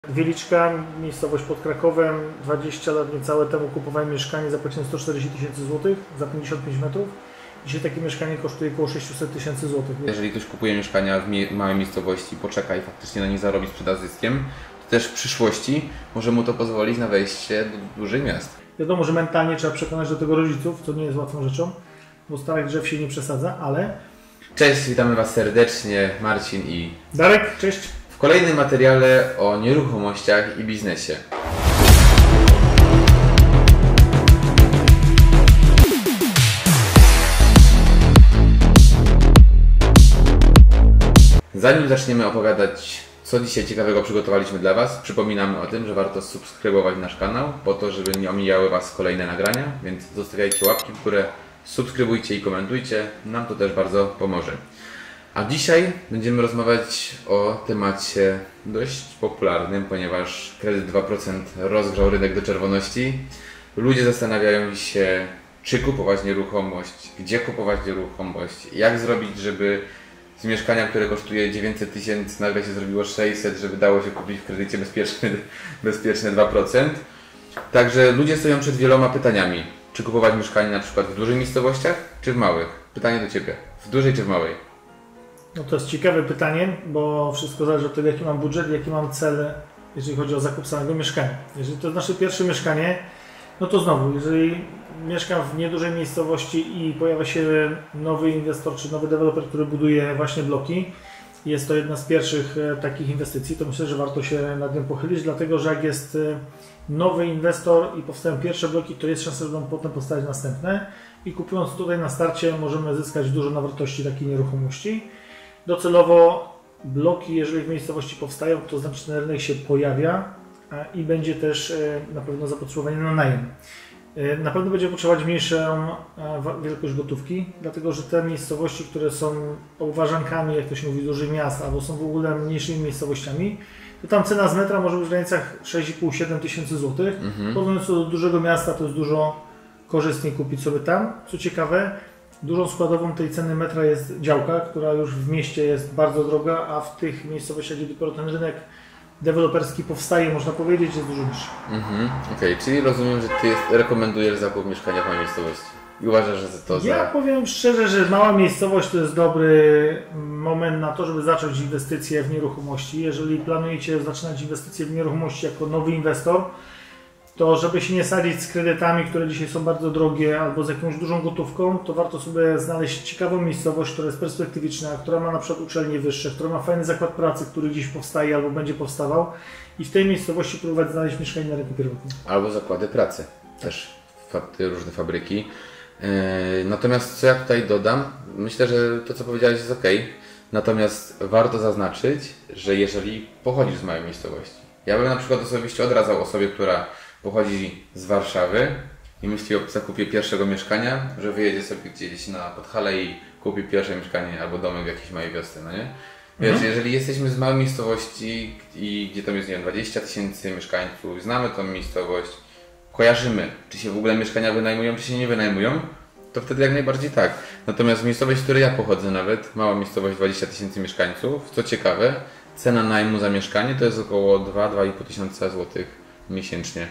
Wieliczka, miejscowość pod Krakowem, 20 lat niecałe temu kupowałem mieszkanie, zapłaciłem 140 000 złotych za 55 metrów. Dzisiaj takie mieszkanie kosztuje około 600 000 złotych. Jeżeli ktoś kupuje mieszkania w małej miejscowości, poczeka i faktycznie na nie zarobi sprzeda zyskiem, to też w przyszłości może mu to pozwolić na wejście do dużych miast. Wiadomo, że mentalnie trzeba przekonać do tego rodziców, co nie jest łatwą rzeczą, bo starych drzew się nie przesadza, ale... Cześć, witamy Was serdecznie, Marcin i Darek, cześć! W kolejnym materiale o nieruchomościach i biznesie. Zanim zaczniemy opowiadać, co dzisiaj ciekawego przygotowaliśmy dla Was, przypominamy o tym, że warto subskrybować nasz kanał, po to, żeby nie omijały Was kolejne nagrania, więc zostawiajcie łapki w górę, subskrybujcie i komentujcie, nam to też bardzo pomoże. A dzisiaj będziemy rozmawiać o temacie dość popularnym, ponieważ kredyt 2% rozgrzał rynek do czerwoności. Ludzie zastanawiają się, czy kupować nieruchomość, gdzie kupować nieruchomość, jak zrobić, żeby z mieszkania, które kosztuje 900 000, nagle się zrobiło 600, żeby dało się kupić w kredycie bezpieczne 2%. Także ludzie stoją przed wieloma pytaniami. Czy kupować mieszkanie na przykład w dużych miejscowościach, czy w małych? Pytanie do Ciebie. W dużej czy w małej? No to jest ciekawe pytanie, bo wszystko zależy od tego, jaki mam budżet, jaki mam cel, jeżeli chodzi o zakup samego mieszkania. Jeżeli to jest nasze pierwsze mieszkanie, no to znowu, jeżeli mieszkam w niedużej miejscowości i pojawia się nowy inwestor czy nowy deweloper, który buduje właśnie bloki, jest to jedna z pierwszych takich inwestycji, to myślę, że warto się nad tym pochylić, dlatego że jak jest nowy inwestor i powstają pierwsze bloki, to jest szansa, że będą potem powstać następne i kupując tutaj na starcie możemy zyskać dużo na wartości takiej nieruchomości. Docelowo bloki, jeżeli w miejscowości powstają, to znaczy ten rynek się pojawia i będzie też na pewno zapotrzebowanie na najem. Na pewno będzie potrzebować mniejszą wielkość gotówki, dlatego że te miejscowości, które są obwarzankami, jak to się mówi, dużych miast, albo są w ogóle mniejszymi miejscowościami, to tam cena z metra może być w granicach 6,5–7 tysięcy złotych. Porównując do dużego miasta, to jest dużo korzystniej kupić sobie tam. Co ciekawe, dużą składową tej ceny metra jest działka, która już w mieście jest bardzo droga, a w tych miejscowościach, gdzie dopiero ten rynek deweloperski powstaje, można powiedzieć, jest dużo niższy. Okej, czyli rozumiem, że Ty rekomendujesz zakup mieszkania w małej miejscowości i uważasz, że to Ja powiem szczerze, że mała miejscowość to jest dobry moment na to, żeby zacząć inwestycje w nieruchomości. Jeżeli planujecie zaczynać inwestycje w nieruchomości jako nowy inwestor, to żeby się nie sadzić z kredytami, które dzisiaj są bardzo drogie, albo z jakąś dużą gotówką, to warto sobie znaleźć ciekawą miejscowość, która jest perspektywiczna, która ma na przykład uczelnie wyższe, która ma fajny zakład pracy, który gdzieś powstaje albo będzie powstawał i w tej miejscowości próbować znaleźć mieszkanie na rynku pierwotnym. Albo zakłady pracy, też różne fabryki. Natomiast co ja tutaj dodam, myślę, że to co powiedziałeś jest ok. Natomiast warto zaznaczyć, że jeżeli pochodzisz z małej miejscowości, ja bym na przykład osobiście odradzał osobie, która pochodzi z Warszawy i myśli o zakupie pierwszego mieszkania, że wyjedzie sobie gdzieś na Podhale i kupi pierwsze mieszkanie albo domek w jakiejś małej wiosce, no nie? Wiesz, jeżeli jesteśmy z małej miejscowości i gdzie tam jest, nie wiem, 20 000 mieszkańców, znamy tą miejscowość, kojarzymy, czy się w ogóle mieszkania wynajmują, czy się nie wynajmują, to wtedy jak najbardziej tak. Natomiast miejscowość, z której ja pochodzę nawet, mała miejscowość, 20 000 mieszkańców, co ciekawe, cena najmu za mieszkanie to jest około 2–2,5 tysiąca złotych miesięcznie.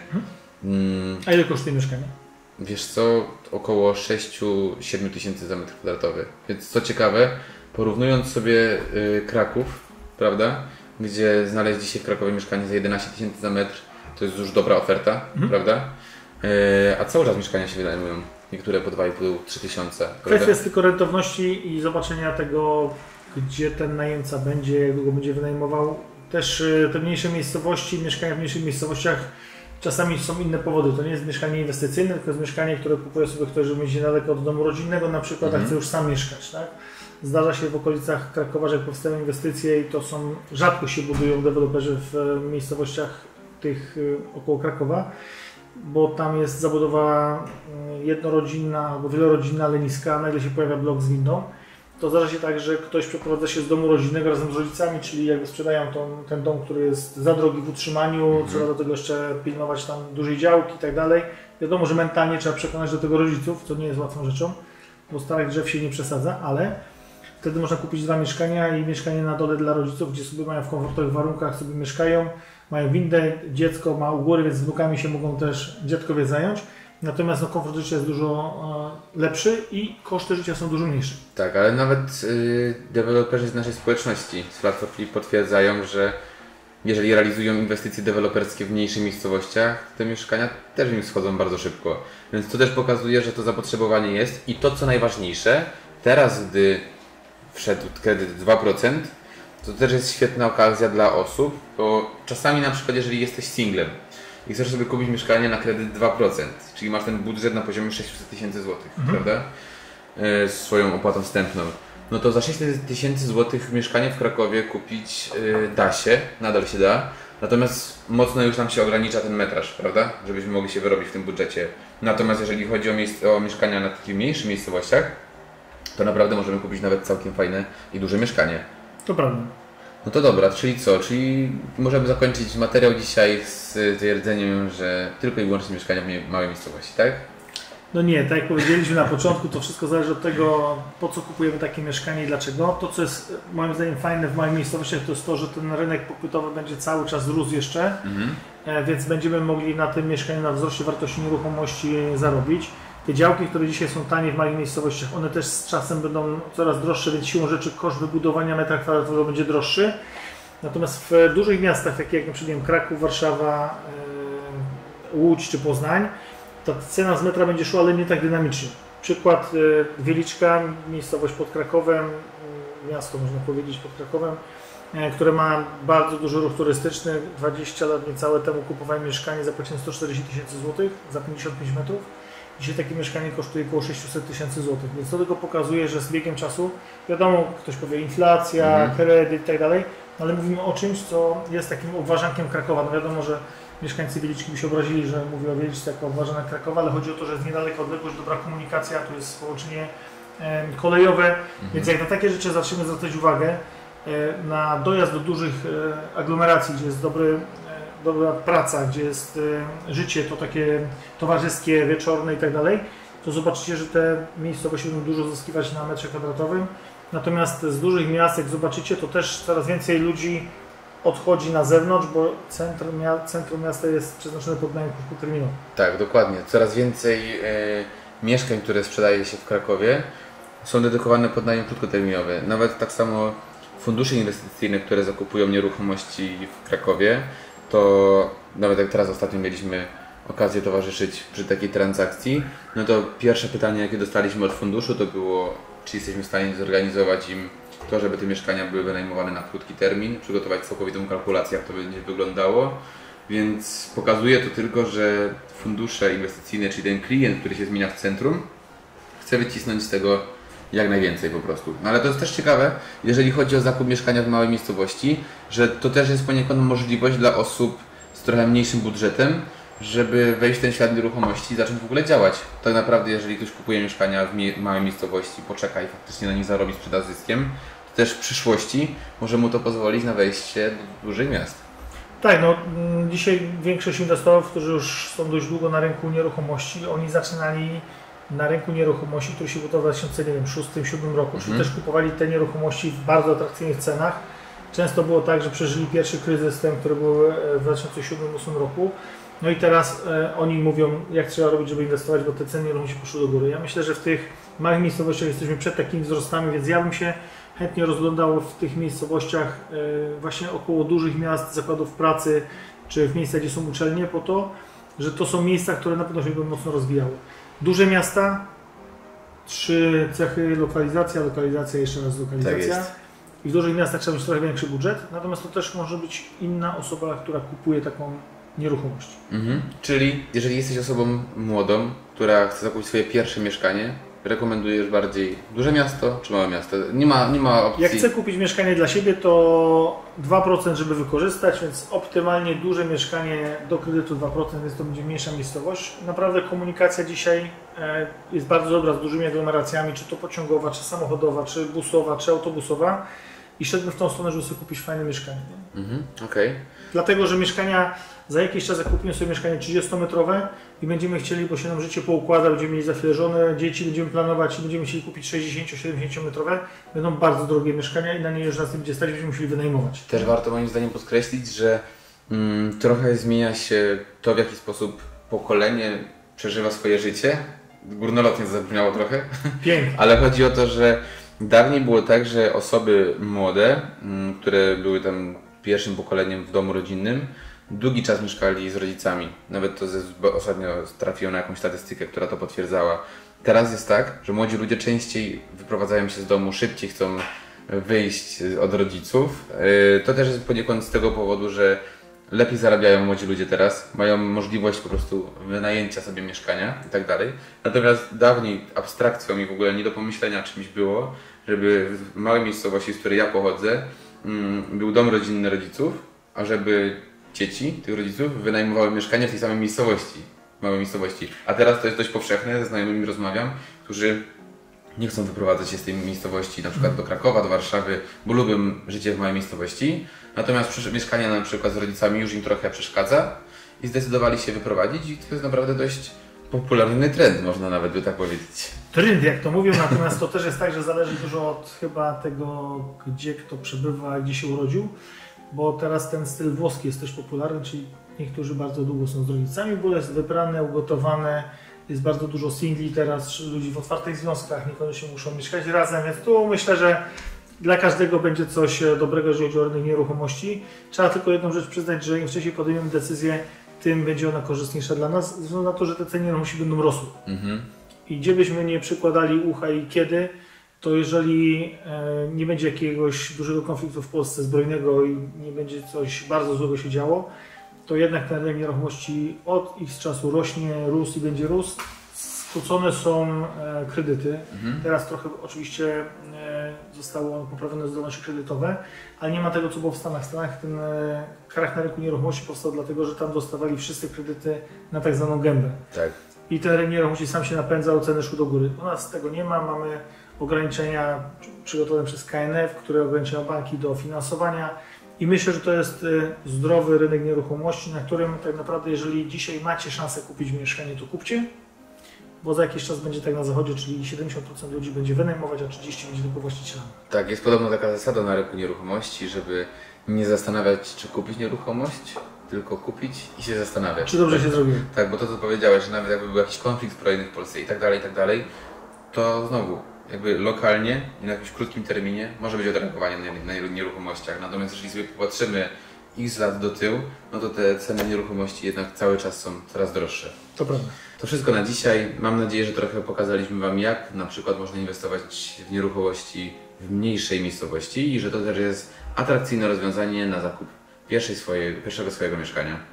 A ile kosztuje mieszkanie? Wiesz co, około 6–7 tysięcy za metr kwadratowy. Więc co ciekawe, porównując sobie Kraków, prawda, gdzie znaleźć dzisiaj w Krakowie mieszkanie za 11 tysięcy za metr, to jest już dobra oferta, prawda? A cały czas mieszkania się wynajmują. Niektóre po 2,5–3 tysiące. Kwestia jest tylko rentowności i zobaczenia tego, gdzie ten najemca będzie, jak długo będzie wynajmował. Też te mniejsze miejscowości, mieszkania w mniejszych miejscowościach czasami są inne powody. To nie jest mieszkanie inwestycyjne, tylko jest mieszkanie, które kupuje sobie ktoś, żeby mieć niedaleko od domu rodzinnego, na przykład, a chce już sam mieszkać. Tak? Zdarza się w okolicach Krakowa, że jak powstają inwestycje i to są, rzadko się budują deweloperzy w miejscowościach tych około Krakowa, bo tam jest zabudowa jednorodzinna albo wielorodzinna, ale niska, nagle się pojawia blok z windą. To zdarza się tak, że ktoś przeprowadza się z domu rodzinnego razem z rodzicami, czyli jakby sprzedają ten dom, który jest za drogi w utrzymaniu, trzeba do tego jeszcze pilnować tam dużej działki i tak dalej. Wiadomo, że mentalnie trzeba przekonać do tego rodziców, co nie jest łatwą rzeczą, bo starych drzew się nie przesadza, ale wtedy można kupić 2 mieszkania i mieszkanie na dole dla rodziców, gdzie sobie mają w komfortowych warunkach, sobie mieszkają. mają windę, dziecko ma u góry, więc z wnukami się mogą też dziadkowie zająć. Natomiast komfort życia jest dużo lepszy i koszty życia są dużo mniejsze. Tak, ale nawet deweloperzy z naszej społeczności z platform potwierdzają, że jeżeli realizują inwestycje deweloperskie w mniejszych miejscowościach, te mieszkania też im schodzą bardzo szybko. Więc to też pokazuje, że to zapotrzebowanie jest i to co najważniejsze, teraz gdy wszedł kredyt 2%, to też jest świetna okazja dla osób, bo czasami na przykład jeżeli jesteś singlem i chcesz sobie kupić mieszkanie na kredyt 2%, czyli masz ten budżet na poziomie 600 tysięcy złotych, prawda? Z swoją opłatą wstępną. No to za 600 tysięcy złotych mieszkanie w Krakowie kupić da się, nadal się da. Natomiast mocno już nam się ogranicza ten metraż, prawda? Żebyśmy mogli się wyrobić w tym budżecie. Natomiast jeżeli chodzi o mieszkania na takich mniejszych miejscowościach, to naprawdę możemy kupić nawet całkiem fajne i duże mieszkanie. To prawda. No to dobra, czyli co? Czyli możemy zakończyć materiał dzisiaj z twierdzeniem, że tylko i wyłącznie mieszkania w małej miejscowości, tak? No nie, tak jak powiedzieliśmy na początku, to wszystko zależy od tego, po co kupujemy takie mieszkanie i dlaczego. To, co jest moim zdaniem fajne w małych miejscowościach, to jest to, że ten rynek popytowy będzie cały czas rósł jeszcze, więc będziemy mogli na tym mieszkaniu, na wzroście wartości nieruchomości zarobić. Te działki, które dzisiaj są tanie w małych miejscowościach, one też z czasem będą coraz droższe, więc siłą rzeczy koszt wybudowania metra kwadratowego będzie droższy. Natomiast w dużych miastach, takich jak na przykład Kraków, Warszawa, Łódź czy Poznań, ta cena z metra będzie szła, ale nie tak dynamicznie. Przykład Wieliczka, miejscowość pod Krakowem, miasto można powiedzieć pod Krakowem, które ma bardzo duży ruch turystyczny. 20 lat niecałe temu kupowałem mieszkanie, zapłaciłem 140 tysięcy złotych za 55 metrów. Dzisiaj takie mieszkanie kosztuje około 600 tysięcy złotych, więc to tylko pokazuje, że z biegiem czasu, wiadomo, ktoś powie inflacja, kredyt i tak dalej, ale mówimy o czymś, co jest takim obwarzankiem Krakowa. No wiadomo, że mieszkańcy Wieliczki by się obrazili, że mówię o Wieliczce jako obważanek Krakowa, ale chodzi o to, że jest niedaleka odległość, dobra komunikacja, tu jest połączenie kolejowe, więc jak na takie rzeczy zaczniemy zwracać uwagę, na dojazd do dużych aglomeracji, gdzie jest dobra praca, gdzie jest życie to takie towarzyskie, wieczorne i tak dalej, to zobaczycie, że te miejscowości będą dużo zyskiwać na metrze kwadratowym. Natomiast z dużych miast, jak zobaczycie, to też coraz więcej ludzi odchodzi na zewnątrz, bo centrum miasta jest przeznaczone pod najem krótkoterminowy. Tak, dokładnie. Coraz więcej mieszkań, które sprzedaje się w Krakowie, są dedykowane pod najem krótkoterminowy. Nawet tak samo fundusze inwestycyjne, które zakupują nieruchomości w Krakowie, to nawet jak teraz ostatnio mieliśmy okazję towarzyszyć przy takiej transakcji, no to pierwsze pytanie, jakie dostaliśmy od funduszu, to było, czy jesteśmy w stanie zorganizować im to, żeby te mieszkania były wynajmowane na krótki termin, przygotować całkowitą kalkulację, jak to będzie wyglądało. Więc pokazuje to tylko, że fundusze inwestycyjne, czyli ten klient, który się zmienia w centrum, chce wycisnąć z tego jak najwięcej po prostu. No ale to jest też ciekawe, jeżeli chodzi o zakup mieszkania w małej miejscowości, że to też jest poniekąd możliwość dla osób z trochę mniejszym budżetem, żeby wejść w ten świat nieruchomości i zacząć w ogóle działać. Tak naprawdę, jeżeli ktoś kupuje mieszkania w małej miejscowości, poczeka i faktycznie na nich zarobi, sprzeda zyskiem, to też w przyszłości może mu to pozwolić na wejście do dużych miast. Tak, no dzisiaj większość inwestorów, którzy już są dość długo na rynku nieruchomości, oni zaczynali na rynku nieruchomości, który się budował w 2006-2007 roku, czyli też kupowali te nieruchomości w bardzo atrakcyjnych cenach. Często było tak, że przeżyli pierwszy kryzys, ten, który był w 2007-2008 roku. No i teraz oni mówią, jak trzeba robić, żeby inwestować, bo te ceny nieruchomości poszły do góry. Ja myślę, że w tych małych miejscowościach jesteśmy przed takimi wzrostami, więc ja bym się chętnie rozglądał w tych miejscowościach właśnie około dużych miast, zakładów pracy, czy w miejscach, gdzie są uczelnie, po to, że to są miejsca, które na pewno się będą mocno rozwijały. Duże miasta, 3 cechy: lokalizacja, jeszcze raz lokalizacja. Tak. I w dużych miastach trzeba mieć trochę większy budżet, natomiast to też może być inna osoba, która kupuje taką nieruchomość. Czyli jeżeli jesteś osobą młodą, która chce zakupić swoje pierwsze mieszkanie, rekomendujesz bardziej duże miasto czy małe miasto? Nie ma opcji. Jak chcę kupić mieszkanie dla siebie, to 2%, żeby wykorzystać, więc optymalnie duże mieszkanie do kredytu 2%, więc to będzie mniejsza miejscowość. Naprawdę komunikacja dzisiaj jest bardzo dobra z dużymi aglomeracjami, czy to pociągowa, czy samochodowa, czy busowa, czy autobusowa. I szedłbym w tą stronę, żeby sobie kupić fajne mieszkanie. Okej. Dlatego, że mieszkania, za jakiś czas kupimy sobie mieszkanie 30-metrowe i będziemy chcieli, bo się nam życie poukłada, będziemy mieli za chwilę żonę, dzieci, będziemy planować i będziemy chcieli kupić 60-70-metrowe, będą bardzo drogie mieszkania i na nie już nas nie będzie stać, będziemy musieli wynajmować. Też warto moim zdaniem podkreślić, że Trochę zmienia się to, w jaki sposób pokolenie przeżywa swoje życie. Górnolotnie to zabrzmiało trochę. Pięknie. Ale chodzi o to, że dawniej było tak, że osoby młode, które były tam pierwszym pokoleniem w domu rodzinnym, długi czas mieszkali z rodzicami. Nawet to ostatnio trafiłem na jakąś statystykę, która to potwierdzała. Teraz jest tak, że młodzi ludzie częściej wyprowadzają się z domu, szybciej chcą wyjść od rodziców. To też jest poniekąd z tego powodu, że lepiej zarabiają młodzi ludzie teraz, mają możliwość po prostu wynajęcia sobie mieszkania i tak dalej. Natomiast dawniej abstrakcją i w ogóle nie do pomyślenia czymś było, żeby w małej miejscowości, z której ja pochodzę, był dom rodzinny rodziców, a żeby dzieci tych rodziców wynajmowały mieszkanie w tej samej miejscowości, małej miejscowości. A teraz to jest dość powszechne, ze znajomymi rozmawiam, którzy nie chcą wyprowadzać się z tej miejscowości, na przykład do Krakowa, do Warszawy, bo lubią życie w małej miejscowości. Natomiast mieszkanie na przykład z rodzicami już im trochę przeszkadza i zdecydowali się wyprowadzić i to jest naprawdę dość popularny trend, można nawet by tak powiedzieć. Trend, jak to mówią, natomiast to też jest tak, że zależy dużo od chyba tego, gdzie kto przebywa, gdzie się urodził, bo teraz ten styl włoski jest też popularny, czyli niektórzy bardzo długo są z rodzicami, bo jest wybrane, ugotowane, jest bardzo dużo singli teraz, ludzi w otwartych związkach, niekoniecznie muszą mieszkać razem, więc tu myślę, że dla każdego będzie coś dobrego, jeżeli chodzi o rynek nieruchomości. Trzeba tylko jedną rzecz przyznać, że im wcześniej podejmiemy decyzję, tym będzie ona korzystniejsza dla nas, ze względu na to, że te ceny nieruchomości będą rosły. I gdzie byśmy nie przykładali ucha i kiedy, to jeżeli nie będzie jakiegoś dużego konfliktu w Polsce zbrojnego i nie będzie coś bardzo złego się działo, to jednak ten rynek nieruchomości od ich czasu rośnie, rósł i będzie rósł. Skrócone są kredyty. Teraz trochę oczywiście zostało poprawione zdolności kredytowe, ale nie ma tego, co było w Stanach. W Stanach ten krach na rynku nieruchomości powstał dlatego, że tam dostawali wszyscy kredyty na tak zwaną gębę. Tak. I ten rynek nieruchomości sam się napędzał, ceny szły do góry. U nas tego nie ma, mamy ograniczenia przygotowane przez KNF, które ograniczają banki do finansowania. I myślę, że to jest zdrowy rynek nieruchomości, na którym tak naprawdę, jeżeli dzisiaj macie szansę kupić mieszkanie, to kupcie, bo za jakiś czas będzie tak na zachodzie, czyli 70% ludzi będzie wynajmować, a 30% będzie tylko właścicielami. Tak, jest podobno taka zasada na rynku nieruchomości, żeby nie zastanawiać, czy kupić nieruchomość, tylko kupić i się zastanawiać. Czy dobrze tak, się zrobiło? Tak, bo to co powiedziałeś, że nawet jakby był jakiś konflikt zbrojny w Polsce i tak dalej, to znowu jakby lokalnie i na jakimś krótkim terminie może być odreagowanie na nieruchomościach. Natomiast jeżeli sobie popatrzymy x lat do tyłu, no to te ceny nieruchomości jednak cały czas są coraz droższe. To prawda. To wszystko na dzisiaj. Mam nadzieję, że trochę pokazaliśmy Wam, jak na przykład można inwestować w nieruchomości w mniejszej miejscowości i że to też jest atrakcyjne rozwiązanie na zakup pierwszego swojego mieszkania.